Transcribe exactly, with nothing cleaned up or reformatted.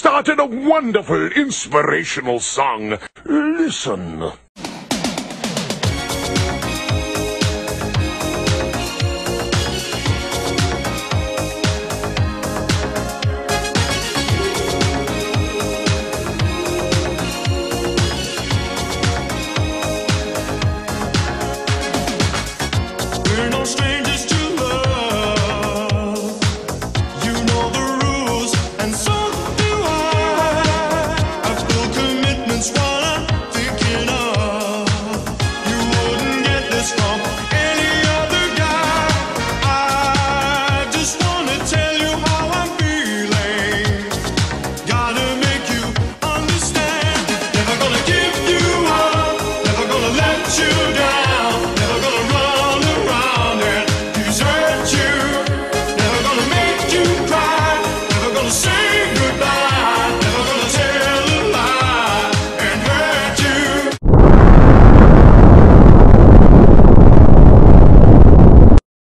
started a wonderful, inspirational song. Listen. We're no strangers to love. You know the rules, and so do I. I've built commitments while I'm thinking of. You wouldn't get this from any other guy. I just wanna tell you how I'm feeling. Gotta make you understand. Never gonna give you up. Never gonna let you down.